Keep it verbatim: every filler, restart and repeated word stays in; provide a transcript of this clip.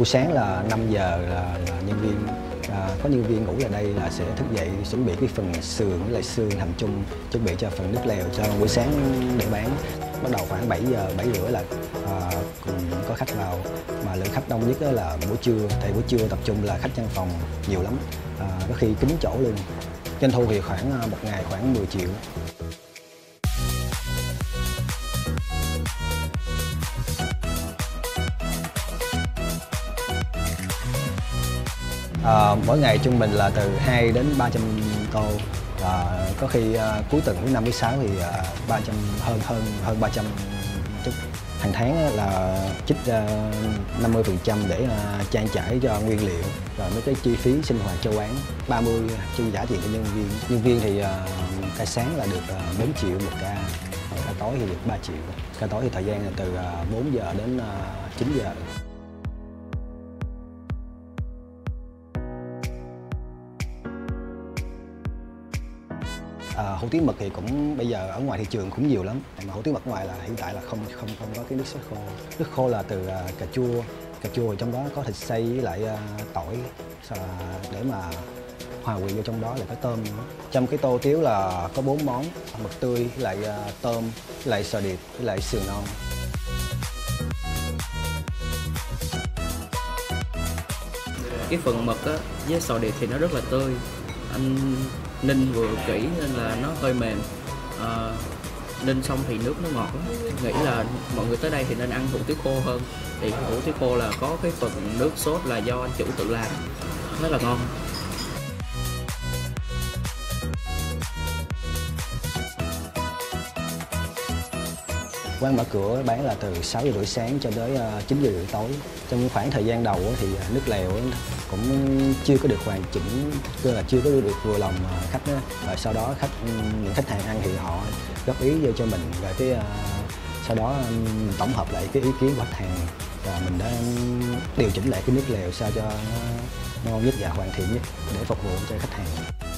Buổi sáng là năm giờ là, là nhân viên à, có nhân viên ngủ ở đây là sẽ thức dậy chuẩn bị cái phần sườn với lại xương hầm chung, chuẩn bị cho phần nước lèo cho buổi sáng để bán. Bắt đầu khoảng bảy giờ, bảy rưỡi là à, có khách vào, mà lượng khách đông nhất là buổi trưa, thì buổi trưa tập trung là khách văn phòng nhiều lắm, à, có khi kín chỗ luôn. Doanh thu thì khoảng một ngày khoảng mười triệu. À, mỗi ngày trung bình là từ hai đến ba trăm tô, và có khi à, cuối tuần thứ năm thứ sáu thì à, ba trăm hơn hơn hơn ba trăm chút. Hàng tháng là trích năm mươi phần trăm để à, trang trải cho nguyên liệu và mấy cái chi phí sinh hoạt cho quán, ba mươi chi trả tiền cho nhân viên. Nhân viên thì à, ca sáng là được à, bốn triệu một ca, ca tối thì được ba triệu. Ca tối thì thời gian là từ à, bốn giờ đến à, chín giờ. À, hủ tiếu mực thì cũng bây giờ ở ngoài thị trường cũng nhiều lắm, mà hủ tiếu mực ngoài là hiện tại là không không không có cái nước sốt khô. Nước khô là từ uh, cà chua, cà chua trong đó có thịt xay với lại uh, tỏi, uh, để mà hòa quyện vô trong đó là có tôm nữa. Trong cái tô tiếu là có bốn món: mực tươi, với lại uh, tôm, với lại sò điệp, với lại sườn non. Cái phần mực á, với sò điệp thì nó rất là tươi, anh ninh vừa kỹ nên là nó hơi mềm, à, ninh xong thì nước nó ngọt lắm. Nghĩ là mọi người tới đây thì nên ăn hủ tiếu khô hơn, thì hủ tiếu khô là có cái phần nước sốt là do anh chủ tự làm, rất là ngon. Quán mở cửa bán là từ sáu giờ rưỡi sáng cho tới chín giờ rưỡi tối. Trong khoảng thời gian đầu thì nước lèo cũng chưa có được hoàn chỉnh, tức là chưa có được vừa lòng khách đó. Rồi sau đó khách những khách hàng ăn thì họ góp ý vô cho mình, rồi cái sau đó mình tổng hợp lại cái ý kiến của khách hàng và mình đã điều chỉnh lại cái nước lèo sao cho nó ngon nhất và hoàn thiện nhất để phục vụ cho khách hàng.